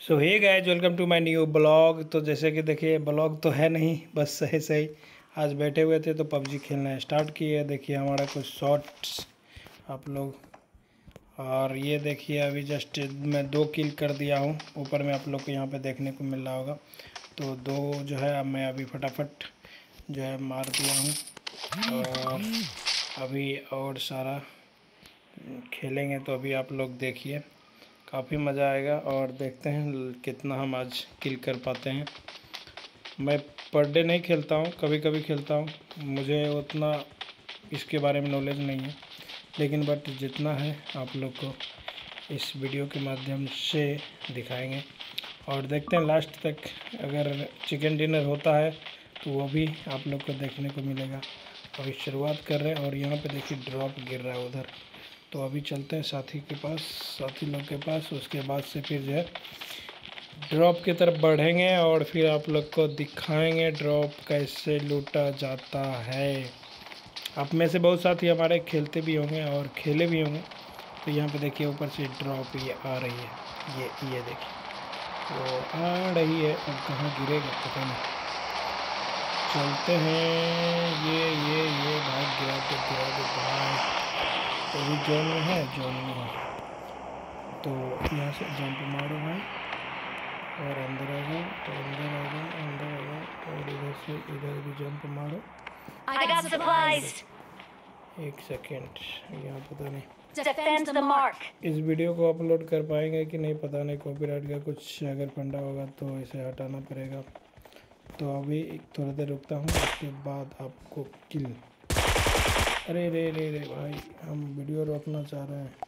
So hey guys, welcome to my new blog. तो जैसे कि देखिए, ब्लॉग तो है नहीं, बस सही सही आज बैठे हुए थे तो पबजी खेलना स्टार्ट किए। देखिए हमारा कुछ शॉट्स आप लोग, और ये देखिए अभी जस्ट मैं 2 किल कर दिया हूँ। ऊपर में आप लोग को यहाँ पे देखने को मिल रहा होगा। तो 2 जो है अब मैं अभी फटाफट जो है मार दिया हूँ, और अभी और सारा खेलेंगे। तो अभी आप लोग देखिए, काफ़ी मज़ा आएगा और देखते हैं कितना हम आज किल कर पाते हैं। मैं पर डे नहीं खेलता हूँ, कभी कभी खेलता हूँ। मुझे उतना इसके बारे में नॉलेज नहीं है, लेकिन बट जितना है आप लोग को इस वीडियो के माध्यम से दिखाएंगे। और देखते हैं लास्ट तक, अगर चिकन डिनर होता है तो वो भी आप लोग को देखने को मिलेगा। अभी शुरुआत कर रहे हैं और यहाँ पे देखिए ड्रॉप गिर रहा है उधर। तो अभी चलते हैं साथी के पास, साथी लोग के पास। उसके बाद से फिर जो है ड्रॉप की तरफ बढ़ेंगे और फिर आप लोग को दिखाएंगे ड्रॉप कैसे लूटा जाता है। आप में से बहुत साथी हमारे खेलते भी होंगे और खेले भी होंगे। तो यहाँ पे देखिए ऊपर से ड्रॉप ये आ रही है, ये देखिए वो आ रही है। अब कहाँ गिरेगा पता नहीं। चलते हैं, ये भाग गिरा दे भाई। तो भी जोन में है, जोन में है। तो यहाँ से जंप मारो भाई और अंदर आ जाओ, अंदर आ जाओ और इधर से इधर भी जंप मारो। I got supplies. 1 सेकेंड, यहाँ पता नहीं Defend the mark. इस वीडियो को अपलोड कर पाएंगे कि नहीं पता नहीं। कॉपीराइट का कुछ अगर फंडा होगा तो इसे हटाना पड़ेगा। तो अभी थोड़ी देर रुकता हूँ, उसके बाद आपको किल। अरे रे भाई, हम वीडियो रोकना चाह रहे हैं।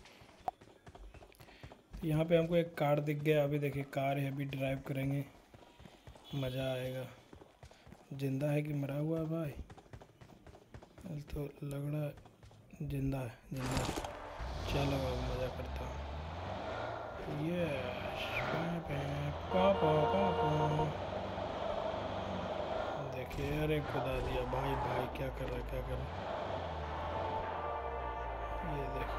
यहाँ पे हमको एक कार दिख गया। अभी देखिए कार है, अभी ड्राइव करेंगे, मज़ा आएगा। जिंदा है कि मरा हुआ है भाई? तो लग रहा है जिंदा है, जिंदा है। चलो अब मज़ा करता हूँ। ये पापा देखिए, अरे खुदा दिया भाई, क्या कर रहा है। ये देखो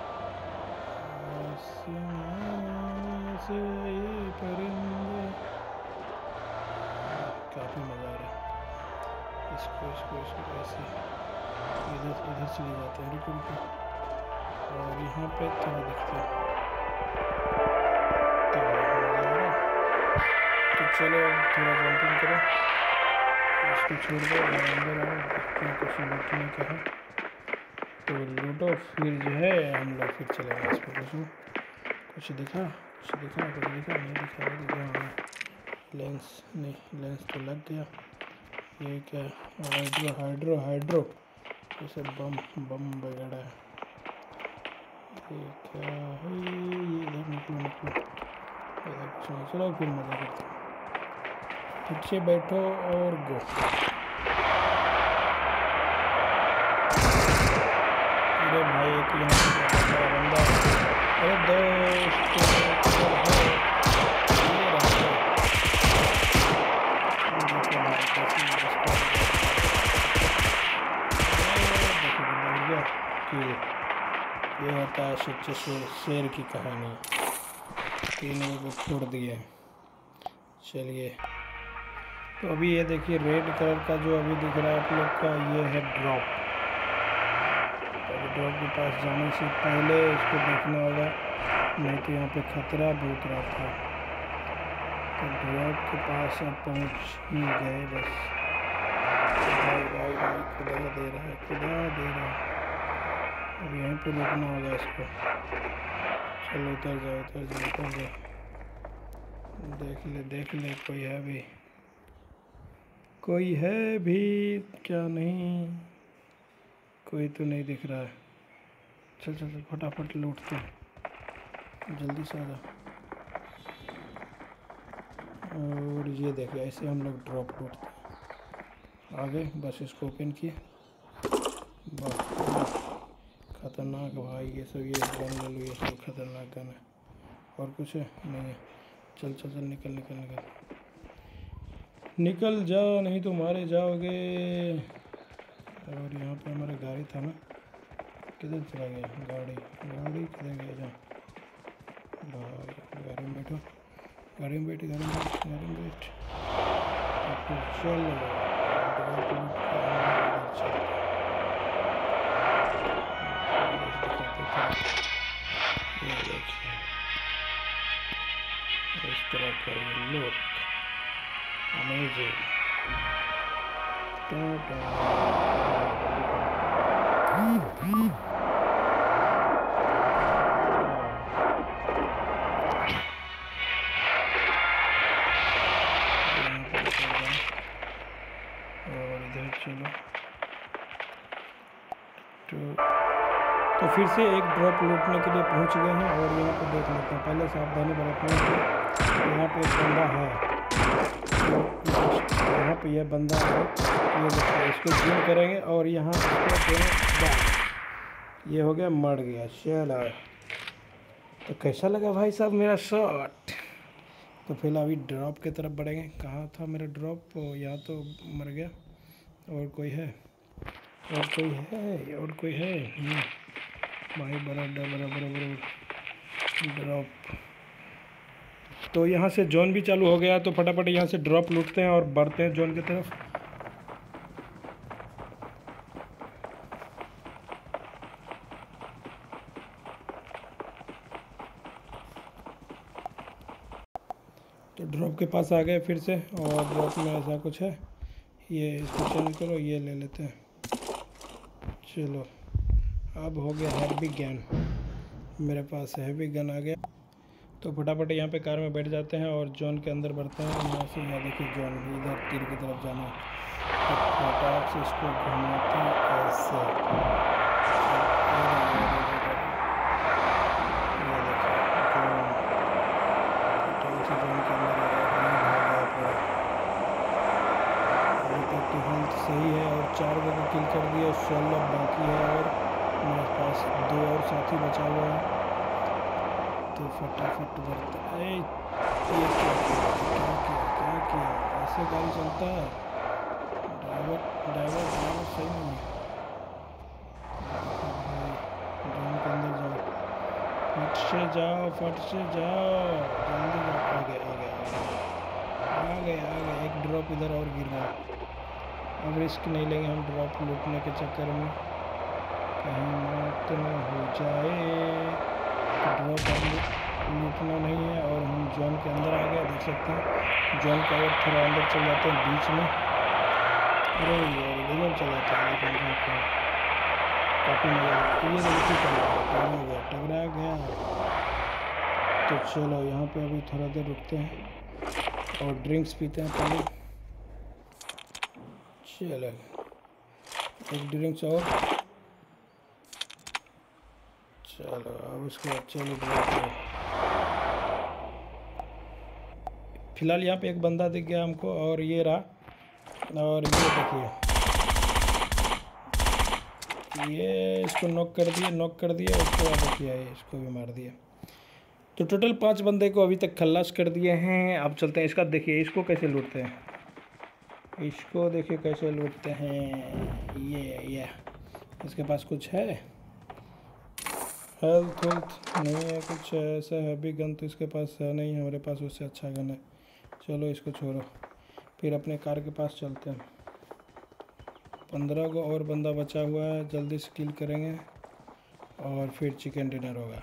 से ये परिंदे, काफ़ी मज़ा आ रहा है। इसको ऐसे इधर चले जाते हैं, रुको। और यहाँ पे थोड़ा देखते हैं, तो मज़ा आ रहा है। तो चलो थोड़ा जंपिंग करो, इसको छोड़ दो और अंदर आओ, देखते हैं कुछ लूटने का है तो लूटो। फिर जो है हम लोग फिर चलेंगे इस पर। कुछ दिखा नहीं दिखा। लेंस नहीं, लेंस तो लग गया। ये क्या हाइड्रो ये सब बम वगैरह है। ये क्या है? ये इधर निकलो, इधर कुछ नहीं। चलो फिर मज़ा करते हैं। पीछे बैठो और गो। अरे भाई एक यहाँ पे बंदा, अरे दोस्त ये होता है सच्चे शेर की कहानी। 3 को छोड़ दिए। चलिए, तो अभी ये देखिए रेड कलर का जो अभी दिख रहा है आप लोग का, ये है ड्रॉप। ड्रॉप के पास जाने से पहले इसको देखना होगा, नहीं तो यहाँ पे खतरा बहुत रहता है। तो ड्रॉप के पास अब पहुँच ही गए बस। भाई खुदा दे रहा है। अब यहीं पे रुकना होगा इसको। चलो उतर जाओ। देख ले कोई है भी क्या? नहीं, कोई तो नहीं दिख रहा है। चल फटाफट लूटते हैं, जल्दी से आ जा। और ये देखिए ऐसे हम लोग ड्रॉप लूटते हैं। आगे बस इसको ओपन किए, बस। खतरनाक भाई, ये सब ये गन ले लो, ये सब खतरनाक गन है। और कुछ है नहीं है। चल निकल जा, नहीं तो मारे जाओगे। और यहाँ पे हमारा गाड़ी था ना, किधर चला गया? गाड़ी किधर गया? जा भाई, गाड़ी में बैठो। गाड़ी में बैठ गाड़ी में बैठ गाड़ी में बैठ। तो फिर चलो ड्रॉप लूट के हम लोग इधर चलते हैं। ये देखिए इस तरह का ये लुक अमेजिंग। और इधर चलो तो फिर से एक ड्रॉप लूटने के लिए पहुंच गए हैं और यहाँ पे देख लेते हैं। पहले सावधानी बरतने की। यहाँ पे एक बंदा है, यहाँ पे यह बंदा है, ये देखिए इसको जूम करेंगे और यहाँ ये हो गया, मर गया। चलो तो कैसा लगा भाई साहब मेरा शॉट? तो फिलहाल अभी ड्रॉप की तरफ बढ़ेंगे। कहाँ था मेरा ड्रॉप? यहाँ तो मर गया। और कोई है? और कोई है? और कोई है? भाई बड़ा ड्रॉप। तो यहाँ से जोन भी चालू हो गया, तो फटाफट यहाँ से ड्रॉप लूटते हैं और बढ़ते हैं जोन की तरफ। तो ड्रॉप के पास आ गए फिर से, और ड्रॉप में ऐसा कुछ है, ये इसको चेंज करो, ये ले लेते हैं। चलो अब हो गया हैवी गन, मेरे पास हैवी गन आ गया। तो फटाफट यहाँ पे कार में बैठ जाते हैं और जोन के अंदर बढ़ते हैं। यहाँ से यहाँ देखिए जोन, इधर तीर की तरफ जाना है, तो फटाक से इसको घुमाते हैं ऐसे। जोन के अंदर अभी तक की हेल्थ सही है और 4 को किल कर दिया, 16 बाकी है और मेरे पास 2 और साथी बचा हुआ है। तो फटाफट बढ़ते हैं। ये क्या किया? ऐसे गाड़ी चलता है? ड्राइवर सही नहीं है। जोन के अंदर जाओ, फट से जाओ, जल्दी जाओ। आ गए। एक ड्रॉप इधर और गिर गया। अब रिस्क नहीं लेंगे हम ड्रॉप लूटने के चक्कर में, कहीं मौत न हो जाए। तो ड्रॉप लूटना नहीं है और हम जोन के अंदर आ गए, देख सकते हैं। जोन का और थोड़ा अंदर चल जाते हैं बीच में। अरे यार इधर चल जाता है, लेकिन काफ़ी मज़ा आता है। ये देखिए टकरा गया। तो चलो यहाँ पे अभी थोड़ा देर रुकते हैं और ड्रिंक्स पीते हैं पहले। चलो एक ड्रिंक्स और। चलो अब उसके बाद चलो फिलहाल यहाँ पे एक बंदा दिख गया हमको, और ये रहा। और ये देखिए, ये इसको नॉक कर दिए। उसको देखिए इसको भी मार दिया। तो टोटल 5 बंदे को अभी तक खल्लास कर दिए हैं। अब चलते हैं इसका, देखिए इसको कैसे लूटते हैं। इसको देखिए कैसे लूटते हैं। ये इसके पास कुछ है, हेल्थ नहीं है कुछ ऐसा हैवी गन, तो इसके पास है नहीं, हमारे पास उससे अच्छा गन है। चलो इसको छोड़ो, फिर अपने कार के पास चलते हैं। 15 को और बंदा बचा हुआ है, जल्दी से किल करेंगे और फिर चिकन डिनर होगा।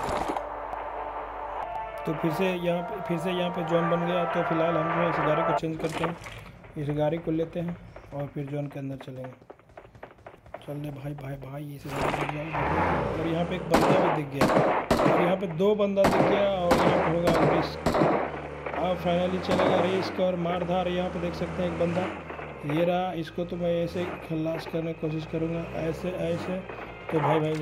तो फिर से यहाँ पे जोन बन गया। तो फिलहाल हम जो है इस गाड़ी को चेंज करते हैं, इस गाड़ी को लेते हैं और फिर जोन के अंदर चलेंगे। चल रहे भाई इस गाड़ी में जाओ। और यहाँ पे एक बंदा भी दिख गया, और यहाँ पे 2 बंदा दिख गया, और यहाँ पे होगा रिस्क। अब फाइनली चलेगा रिस्क और मारधार। यहाँ पे देख सकते हैं एक बंदा, ये रहा। इसको तो मैं ऐसे खल्लास करने की कोशिश करूँगा, ऐसे। तो भाई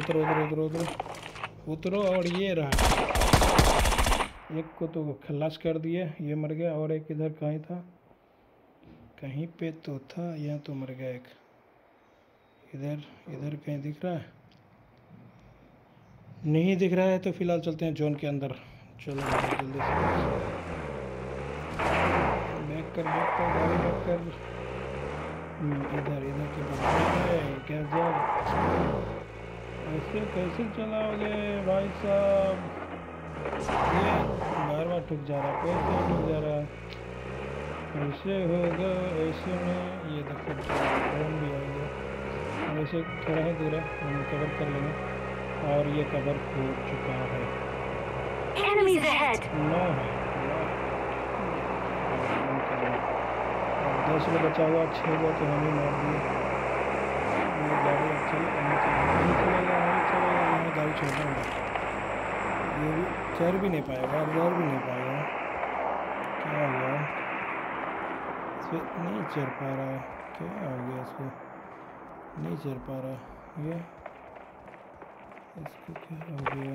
उतरो। और ये रहा, एक को तो खल्लास कर दिए, ये मर गया। और एक इधर कहीं पे तो था, यहाँ तो मर गया एक। इधर कहीं दिख रहा है? नहीं दिख रहा है। तो फिलहाल चलते हैं जोन के अंदर। चलो जल्दी से बैक कर गाड़ी बैक कर। इधर के बाद क्या जब ऐसे कैसे चलाओगे भाई साहब? ये बार ठुक जा रहा, पैसे ठुक जा रहा। ऐसे होगा, ऐसे में ये देखो ड्रोन भी आ गया। और ऐसे थोड़ा ही दूर है, हम कवर कर लेंगे। और ये कवर हो चुका है, Enemies ahead! 9 है, 9। अब 10 को बचा हुआ, 6 को तो हम ही मार दिए। ये गाड़ी चलेगा, नहीं चलेगा, नहीं चलेगा। यहाँ गाड़ी छोड़ दूँगा, ये भी चढ़ भी नहीं पाएगा, और भी नहीं पाएगा। क्या हो गया इसको? नहीं चढ़ पा रहा है, क्या हो गया इसको? नहीं चढ़ पा रहा ये, इसको क्या हो गया?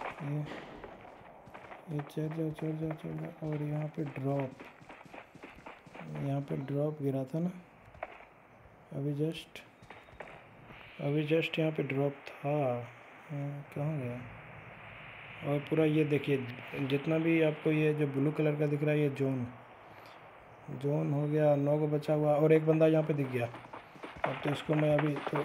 ये चढ़ जा, चढ़ जा, चढ़ जा। और यहाँ पे ड्रॉप, यहाँ पे ड्रॉप गिरा था ना अभी जस्ट यहाँ पे ड्रॉप था। कहाँ गया? और पूरा ये देखिए, जितना भी आपको ये जो ब्लू कलर का दिख रहा है, ये जोन हो गया। 9 को बचा हुआ, और एक बंदा यहाँ पे दिख गया। अब तो इसको मैं अभी तो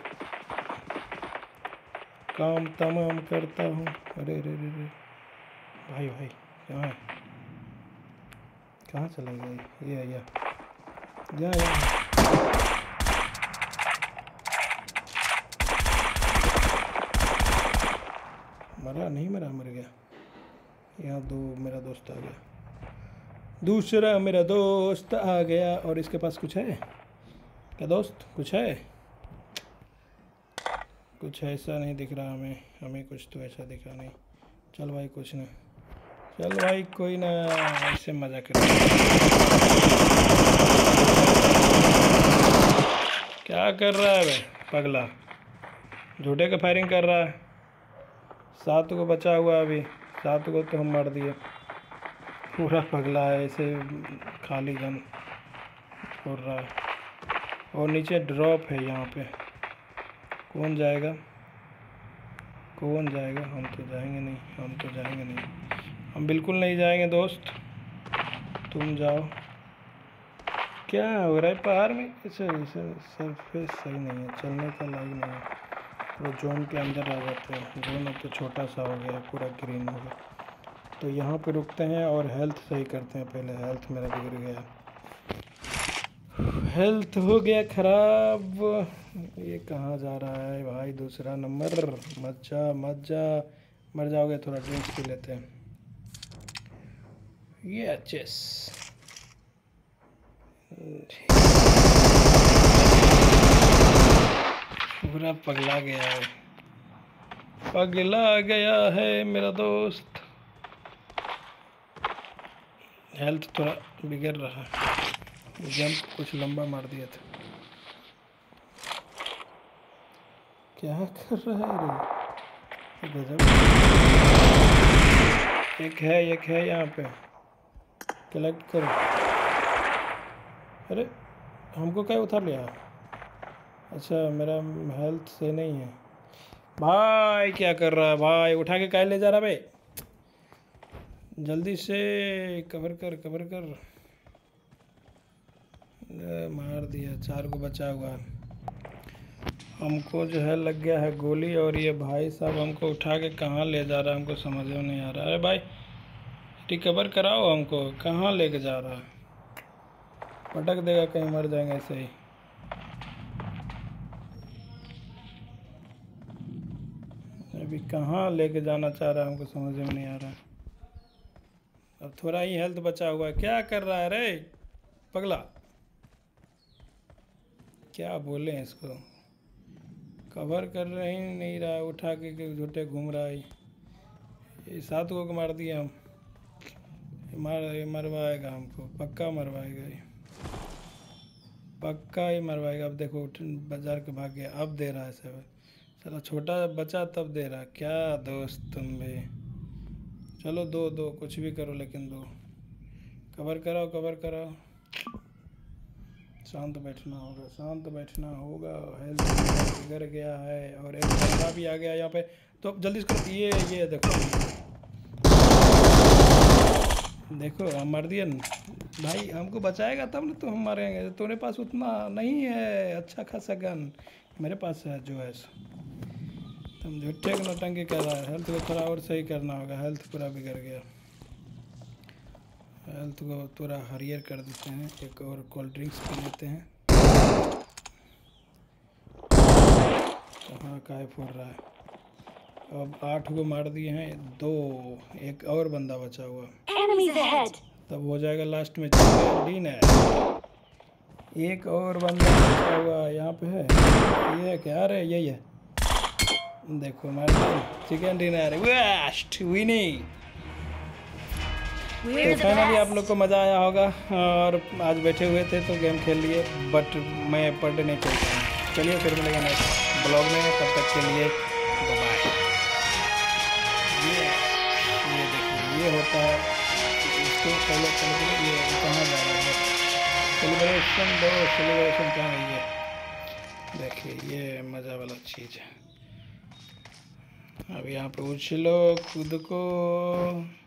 काम तमाम करता हूँ। अरे रे रे रे, भाई कहाँ है? कहाँ चला गया ये? या मरा नहीं, मर गया। यहाँ मेरा दोस्त आ गया, दूसरा मेरा दोस्त आ गया। और इसके पास कुछ है क्या दोस्त? कुछ है? कुछ ऐसा नहीं दिख रहा हमें कुछ तो ऐसा दिखा नहीं। चल भाई कुछ ना, चल भाई कोई ना, ऐसे मजा कर। क्या कर रहा है भाई पगला? झूठे का फायरिंग कर रहा है। 7 को बचा हुआ, अभी 7 को तो हम मार दिए। पूरा पगला है, ऐसे खाली गन छोड़ रहा है। और नीचे ड्रॉप है यहाँ पे। कौन जाएगा? हम तो जाएंगे नहीं, हम बिल्कुल नहीं जाएंगे दोस्त, तुम जाओ। क्या हो रहा है पहाड़ में? इसे सरफेस सही नहीं है, चलने का लायक नहीं है। वो जोन के अंदर आ जाते हैं। जोन अब तो छोटा सा हो गया, पूरा ग्रीन हो गया। तो यहाँ पे रुकते हैं और हेल्थ सही करते हैं। पहले हेल्थ मेरा बिगड़ गया, हेल्थ हो गया ख़राब। ये कहाँ जा रहा है भाई? दूसरा नंबर, मत जा, मर जाओगे। थोड़ा ड्रिंक्स पी लेते हैं। ये चेस पूरा पगला गया है मेरा दोस्त। हेल्थ थोड़ा बिगड़ रहा है, जंप कुछ लंबा मार दिया था। क्या कर रहा है रे? गजब। एक है यहाँ पे, कलेक्ट करो। अरे हमको क्या उतार लिया? अच्छा मेरा हेल्थ से नहीं है भाई। क्या कर रहा है भाई? उठा के क्या ले जा रहा भाई? जल्दी से कवर कर। मार दिया। 4 को बचा हुआ। हमको जो है लग गया है गोली। और ये भाई साहब हमको उठा के कहाँ ले जा रहा है, हमको समझ में नहीं आ रहा। अरे भाई रिकवर कराओ हमको, कहाँ लेके जा रहा है? पटक देगा, कहीं मर जाएंगे ऐसे ही। अभी कहाँ लेके जाना चाह रहा है, हमको समझ में नहीं आ रहा। अब थोड़ा ही हेल्थ बचा हुआ है। क्या कर रहा है रे पगला? क्या बोले इसको? कवर कर रहे ही नहीं रहा, उठा के झूठे घूम रहा है। ये 7 को मार दिया हम। मरवाएगा हमको, पक्का मरवाएगा ये, पक्का ही मरवाएगा। अब देखो बाजार के भाग गया, अब दे रहा है सब। चलो छोटा बचा तब दे रहा। क्या दोस्त तुम भी? चलो दो कुछ भी करो, लेकिन दो। कवर कराओ। शांत बैठना होगा। हेल्थ बिगड़ गया है और एक बंदा भी आ गया यहाँ पे। तो अब जल्दी इसको ये देखो हम मार दिए भाई। हमको बचाएगा तब ना तो हम मारेंगे। तुम्हारे पास उतना नहीं है अच्छा खासा गन, मेरे पास है जो है। तुम झूठे को नौटंकी कर रहा है। हेल्थ को थोड़ा और सही करना होगा, हेल्थ पूरा बिगड़ गया। हेल्थ को थोड़ा हरियर कर देते हैं, एक और कोल्ड ड्रिंक्स पी लेते हैं। कहाँ काय फोड़ रहा है। अब 8 को मार दिए हैं, 2 एक और बंदा बचा हुआ, Enemies ahead! तब हो जाएगा लास्ट में चिकन डिनर। एक और बंदा बचा हुआ यहाँ पे है, ये क्या रहे, यही है, देखो मार चिकन डिनर, वेस्ट विनिंग। तो We're the फाइनली आप best! लोग को मज़ा आया होगा और आज बैठे हुए थे तो गेम खेल लिए, बट मैं पर डे नहीं खेल पाया। चलिए फिर मिलेगा नेक्स्ट ब्लॉग में, तब तक के लिए बाय बाय। ये देखिए ये होता है, इसको फॉलो करने के लिए ये कहाँ जा रहा है, सेलिब्रेशन दो, सेलिब्रेशन कहाँ है ये, देखिए ये मज़ा वाला चीज़ है। अब यहाँ पे उछलो कूद को।